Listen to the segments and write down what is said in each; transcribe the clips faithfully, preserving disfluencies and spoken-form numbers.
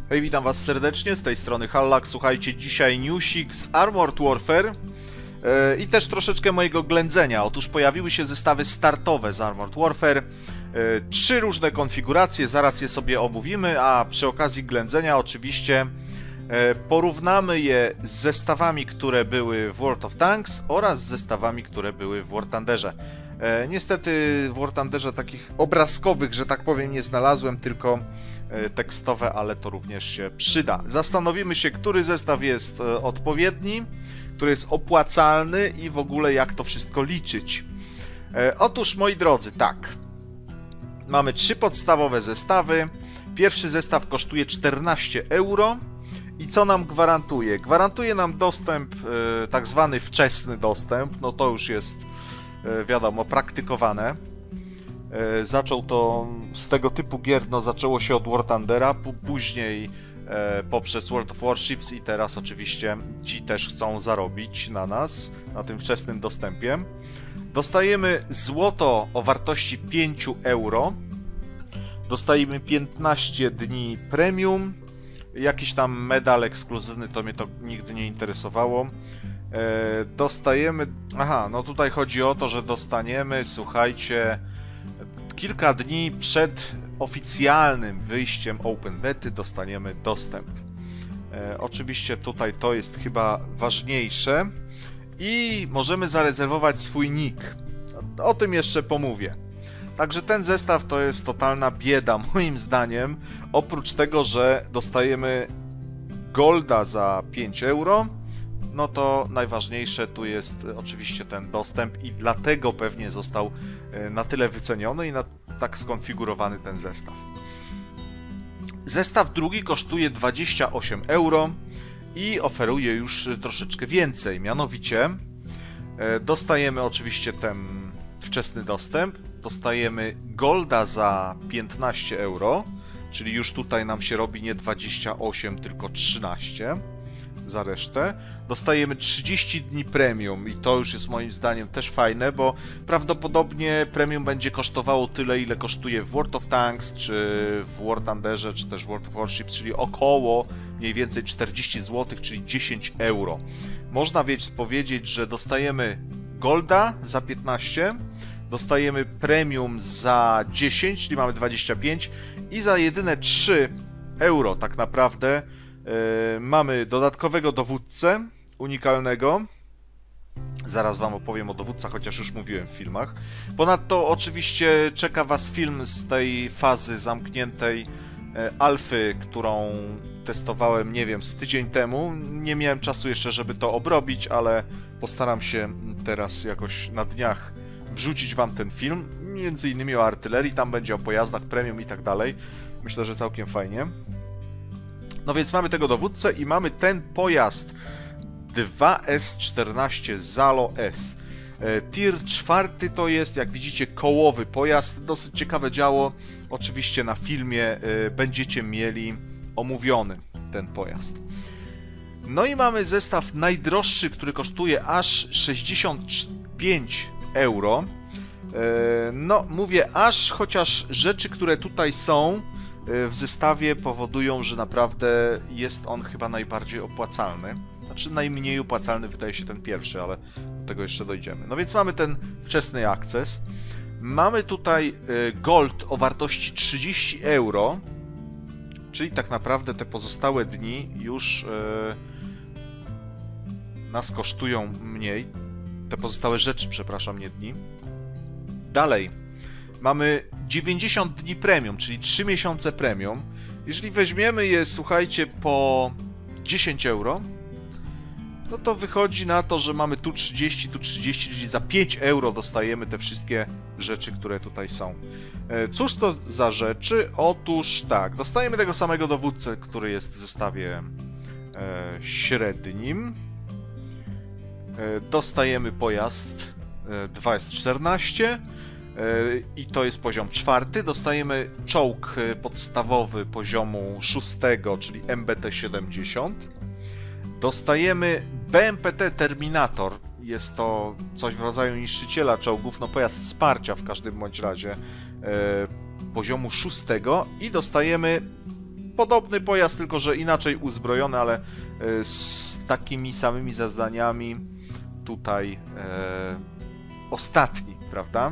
Hej, witam was serdecznie, z tej strony Hallak. Słuchajcie, dzisiaj newsik z Armored Warfare yy, i też troszeczkę mojego ględzenia. Otóż pojawiły się zestawy startowe z Armored Warfare. Yy, trzy różne konfiguracje, zaraz je sobie omówimy, a przy okazji ględzenia oczywiście yy, porównamy je z zestawami, które były w World of Tanks oraz z zestawami, które były w War Thunderze. E, niestety w War Thunderze takich obrazkowych, że tak powiem, nie znalazłem, tylko e, tekstowe, ale to również się przyda. Zastanowimy się, który zestaw jest e, odpowiedni, który jest opłacalny i w ogóle jak to wszystko liczyć. E, otóż, moi drodzy, tak. Mamy trzy podstawowe zestawy. Pierwszy zestaw kosztuje czternaście euro. I co nam gwarantuje? Gwarantuje nam dostęp, e, tak zwany wczesny dostęp, no to już jest wiadomo, praktykowane. Zaczął to z tego typu gier, no zaczęło się od War Thundera, później poprzez World of Warships i teraz oczywiście ci też chcą zarobić na nas, na tym wczesnym dostępie. Dostajemy złoto o wartości pięć euro. Dostajemy piętnaście dni premium. Jakiś tam medal ekskluzywny, to mnie to nigdy nie interesowało. E, dostajemy... Aha, no tutaj chodzi o to, że dostaniemy, słuchajcie, kilka dni przed oficjalnym wyjściem Open Bety dostaniemy dostęp. E, oczywiście tutaj to jest chyba ważniejsze i możemy zarezerwować swój nick. O tym jeszcze pomówię. Także ten zestaw to jest totalna bieda, moim zdaniem. Oprócz tego, że dostajemy golda za pięć euro, no to najważniejsze tu jest oczywiście ten dostęp i dlatego pewnie został na tyle wyceniony i na tak skonfigurowany ten zestaw. Zestaw drugi kosztuje dwadzieścia osiem euro i oferuje już troszeczkę więcej. Mianowicie dostajemy oczywiście ten wczesny dostęp, dostajemy golda za piętnaście euro, czyli już tutaj nam się robi nie dwadzieścia osiem, tylko trzynaście za resztę. Dostajemy trzydzieści dni premium i to już jest moim zdaniem też fajne, bo prawdopodobnie premium będzie kosztowało tyle, ile kosztuje w World of Tanks, czy w War Thunderze, czy też World of Warships, czyli około mniej więcej czterdzieści złotych, czyli dziesięć euro. Można więc powiedzieć, że dostajemy golda za piętnaście, dostajemy premium za dziesięć, czyli mamy dwadzieścia pięć i za jedyne trzy euro tak naprawdę yy, mamy dodatkowego dowódcę unikalnego. Zaraz wam opowiem o dowódcach, chociaż już mówiłem w filmach. Ponadto oczywiście czeka was film z tej fazy zamkniętej yy, alfy, którą testowałem, nie wiem, z tydzień temu. Nie miałem czasu jeszcze, żeby to obrobić, ale postaram się teraz jakoś na dniach wrzucić wam ten film, między innymi o artylerii, tam będzie o pojazdach premium i tak dalej. Myślę, że całkiem fajnie. No więc mamy tego dowódcę i mamy ten pojazd dwa S czternaście Zalo S. Tier czwarty to jest, jak widzicie, kołowy pojazd, dosyć ciekawe działo. Oczywiście na filmie będziecie mieli omówiony ten pojazd. No i mamy zestaw najdroższy, który kosztuje aż sześćdziesiąt pięć euro. No, mówię aż, chociaż rzeczy, które tutaj są w zestawie powodują, że naprawdę jest on chyba najbardziej opłacalny. Znaczy najmniej opłacalny wydaje się ten pierwszy, ale do tego jeszcze dojdziemy. No więc mamy ten wczesny akces. Mamy tutaj gold o wartości trzydzieści euro, czyli tak naprawdę te pozostałe dni już nas kosztują mniej. Te pozostałe rzeczy, przepraszam, nie dni. Dalej, mamy dziewięćdziesiąt dni premium, czyli trzy miesiące premium. Jeżeli weźmiemy je, słuchajcie, po dziesięć euro, no to wychodzi na to, że mamy tu trzydzieści, tu trzydzieści, czyli za pięć euro dostajemy te wszystkie rzeczy, które tutaj są. Cóż to za rzeczy? Otóż tak, dostajemy tego samego dowódcę, który jest w zestawie e, średnim. Dostajemy pojazd dwa S czternaście i to jest poziom czwarty. Dostajemy czołg podstawowy poziomu szóstego, czyli M B T siedemdziesiąt. Dostajemy B M P T Terminator. Jest to coś w rodzaju niszczyciela czołgów, no pojazd wsparcia w każdym bądź razie poziomu szóstego i dostajemy podobny pojazd, tylko że inaczej uzbrojony, ale z takimi samymi zadaniami tutaj e, ostatni, prawda?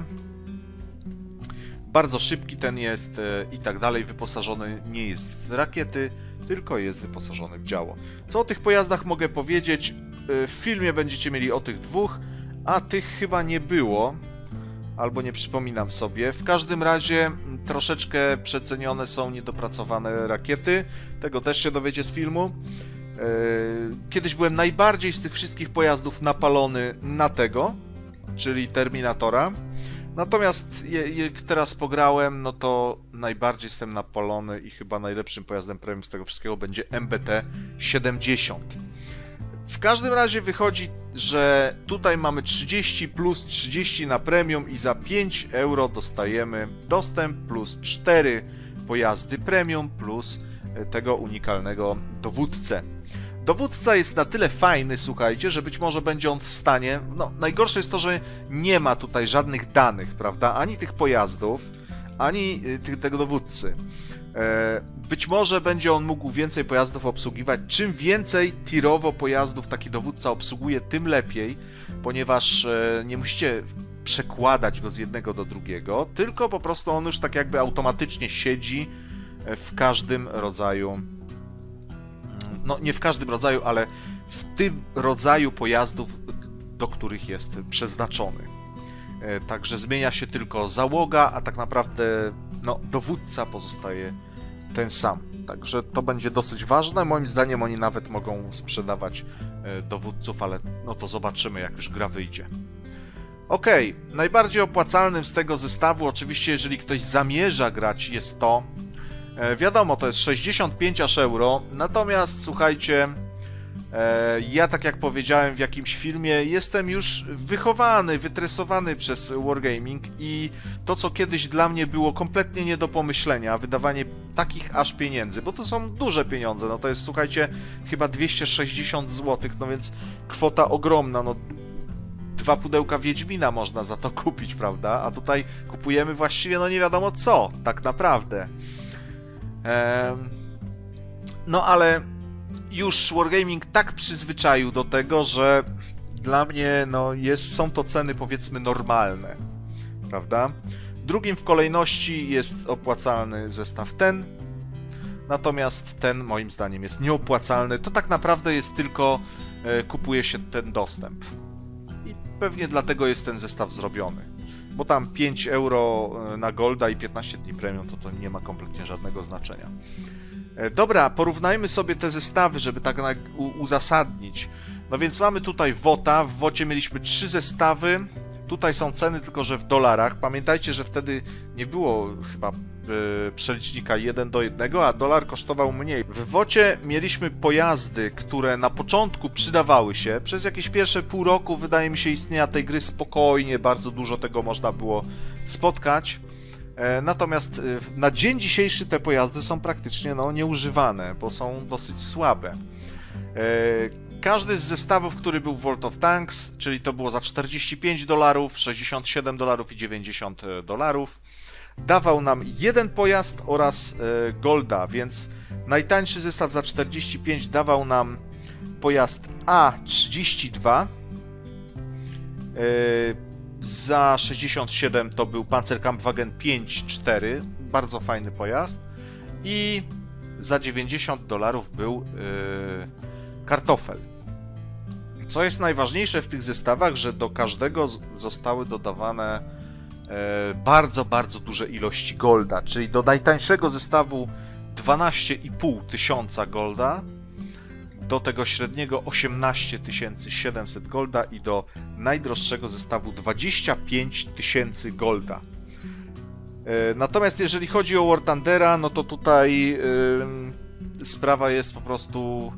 Bardzo szybki ten jest e, i tak dalej, wyposażony nie jest w rakiety, tylko jest wyposażony w działo. Co o tych pojazdach mogę powiedzieć? E, w filmie będziecie mieli o tych dwóch, a tych chyba nie było, albo nie przypominam sobie. W każdym razie troszeczkę przecenione są niedopracowane rakiety, tego też się dowiecie z filmu. E, kiedyś byłem najbardziej z tych wszystkich pojazdów napalony na tego, czyli Terminatora. Natomiast jak teraz pograłem, no to najbardziej jestem napalony i chyba najlepszym pojazdem premium z tego wszystkiego będzie M B T siedemdziesiąt. W każdym razie wychodzi, że tutaj mamy trzydzieści plus trzydzieści na premium i za pięć euro dostajemy dostęp plus cztery pojazdy premium plus tego unikalnego dowódcę. Dowódca jest na tyle fajny, słuchajcie, że być może będzie on w stanie... No, najgorsze jest to, że nie ma tutaj żadnych danych, prawda? Ani tych pojazdów, ani tych, tego dowódcy. E, być może będzie on mógł więcej pojazdów obsługiwać. Czym więcej tirowo pojazdów taki dowódca obsługuje, tym lepiej, ponieważ e, nie musicie przekładać go z jednego do drugiego, tylko po prostu on już tak jakby automatycznie siedzi w każdym rodzaju... No, nie w każdym rodzaju, ale w tym rodzaju pojazdów, do których jest przeznaczony. E, także zmienia się tylko załoga, a tak naprawdę no, dowódca pozostaje ten sam. Także to będzie dosyć ważne. Moim zdaniem oni nawet mogą sprzedawać e, dowódców, ale no to zobaczymy, jak już gra wyjdzie. Ok, najbardziej opłacalnym z tego zestawu, oczywiście jeżeli ktoś zamierza grać, jest to... Wiadomo, to jest sześćdziesiąt pięć aż euro, natomiast słuchajcie, e, ja tak jak powiedziałem w jakimś filmie, jestem już wychowany, wytresowany przez Wargaming i to, co kiedyś dla mnie było kompletnie nie do pomyślenia, wydawanie takich aż pieniędzy, bo to są duże pieniądze, no to jest, słuchajcie, chyba dwieście sześćdziesiąt złotych, no więc kwota ogromna, no dwa pudełka Wiedźmina można za to kupić, prawda? A tutaj kupujemy właściwie no nie wiadomo co, tak naprawdę. No ale już Wargaming tak przyzwyczaił do tego, że dla mnie no jest, są to ceny powiedzmy normalne, prawda? Drugim w kolejności jest opłacalny zestaw ten, natomiast ten moim zdaniem jest nieopłacalny. To tak naprawdę jest tylko, e, kupuje się ten dostęp i pewnie dlatego jest ten zestaw zrobiony. Bo tam pięć euro na Golda i piętnaście dni premium, to to nie ma kompletnie żadnego znaczenia. Dobra, porównajmy sobie te zestawy, żeby tak uzasadnić. No więc mamy tutaj WOTA, w WOTie mieliśmy trzy zestawy, tutaj są ceny tylko, że w dolarach. Pamiętajcie, że wtedy nie było chyba yy, przelicznika jeden do jednego, a dolar kosztował mniej. W WOTie mieliśmy pojazdy, które na początku przydawały się. Przez jakieś pierwsze pół roku, wydaje mi się, istnienia tej gry spokojnie, bardzo dużo tego można było spotkać. E, natomiast e, na dzień dzisiejszy te pojazdy są praktycznie no, nieużywane, bo są dosyć słabe. E, Każdy z zestawów, który był w World of Tanks, czyli to było za czterdzieści pięć dolarów, sześćdziesiąt siedem dolarów i dziewięćdziesiąt dolarów, dawał nam jeden pojazd oraz e, Golda, więc najtańszy zestaw za czterdzieści pięć dawał nam pojazd A trzydzieści dwa, e, za sześćdziesiąt siedem to był Panzerkampfwagen pięć cztery, bardzo fajny pojazd, i za dziewięćdziesiąt dolarów był e, kartofel. Co jest najważniejsze w tych zestawach, że do każdego zostały dodawane e, bardzo, bardzo duże ilości golda, czyli do najtańszego zestawu dwanaście i pół tysiąca golda, do tego średniego osiemnaście tysięcy siedemset golda i do najdroższego zestawu dwadzieścia pięć tysięcy golda. E, natomiast jeżeli chodzi o War Thundera, no to tutaj e, sprawa jest po prostu...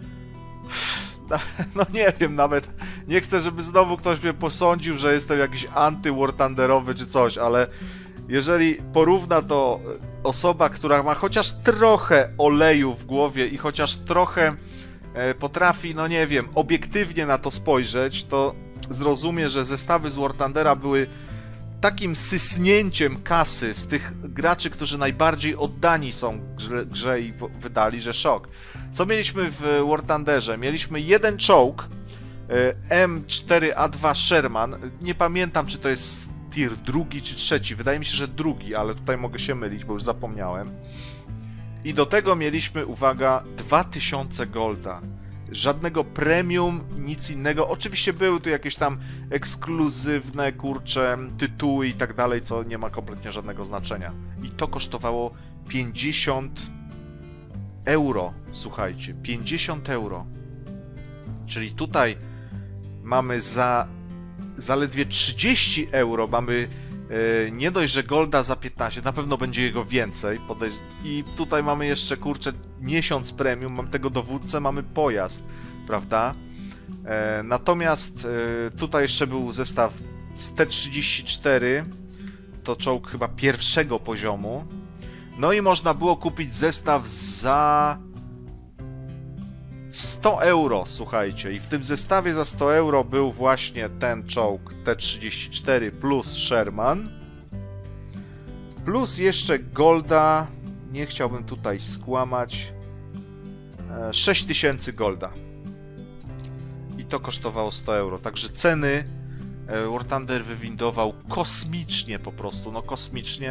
No nie wiem, nawet nie chcę, żeby znowu ktoś mnie posądził, że jestem jakiś anty-War Thunderowy czy coś, ale jeżeli porówna to osoba, która ma chociaż trochę oleju w głowie i chociaż trochę potrafi, no nie wiem, obiektywnie na to spojrzeć, to zrozumie, że zestawy z War Thundera były takim sysnięciem kasy z tych graczy, którzy najbardziej oddani są grze, grze i wydali, że szok. Co mieliśmy w War Thunderze? Mieliśmy jeden czołg, M cztery A dwa Sherman. Nie pamiętam, czy to jest tier drugi czy trzeci. Wydaje mi się, że drugi, ale tutaj mogę się mylić, bo już zapomniałem. I do tego mieliśmy, uwaga, dwa tysiące golda. Żadnego premium, nic innego. Oczywiście były tu jakieś tam ekskluzywne, kurcze, tytuły i tak dalej, co nie ma kompletnie żadnego znaczenia. I to kosztowało pięćdziesiąt euro, słuchajcie, pięćdziesiąt euro. Czyli tutaj mamy za zaledwie trzydzieści euro, mamy e, nie dość, że golda za piętnaście, na pewno będzie jego więcej. Podejrz- I tutaj mamy jeszcze, kurczę, miesiąc premium, mamy tego dowódcę, mamy pojazd, prawda? E, natomiast e, tutaj jeszcze był zestaw z T trzydzieści cztery, to czołg chyba pierwszego poziomu. No i można było kupić zestaw za sto euro, słuchajcie. I w tym zestawie za sto euro był właśnie ten czołg T trzydzieści cztery plus Sherman. Plus jeszcze golda, nie chciałbym tutaj skłamać, sześć tysięcy golda. I to kosztowało sto euro. Także ceny War Thunder wywindował kosmicznie po prostu, no kosmicznie.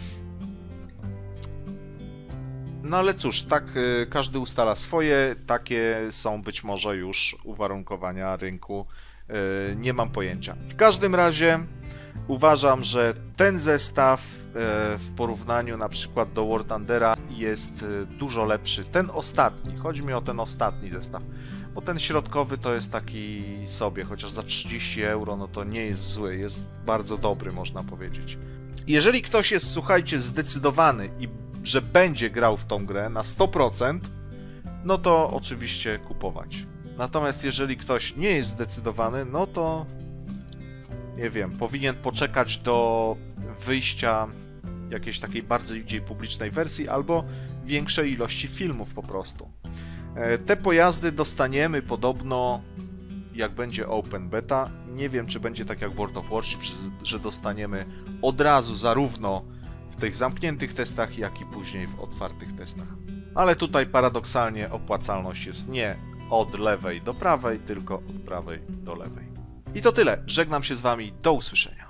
No ale cóż, tak y, każdy ustala swoje, takie są być może już uwarunkowania rynku, y, nie mam pojęcia. W każdym razie uważam, że ten zestaw y, w porównaniu na przykład do War Thundera jest y, dużo lepszy. Ten ostatni, chodzi mi o ten ostatni zestaw, bo ten środkowy to jest taki sobie, chociaż za trzydzieści euro, no to nie jest zły, jest bardzo dobry, można powiedzieć. Jeżeli ktoś jest, słuchajcie, zdecydowany i że będzie grał w tą grę na sto procent, no to oczywiście kupować. Natomiast jeżeli ktoś nie jest zdecydowany, no to nie wiem, powinien poczekać do wyjścia jakiejś takiej bardziej publicznej wersji albo większej ilości filmów po prostu. Te pojazdy dostaniemy podobno, jak będzie Open Beta. Nie wiem, czy będzie tak jak w World of Warships, że dostaniemy od razu zarówno w tych zamkniętych testach, jak i później w otwartych testach. Ale tutaj paradoksalnie opłacalność jest nie od lewej do prawej, tylko od prawej do lewej. I to tyle. Żegnam się z Wami. Do usłyszenia.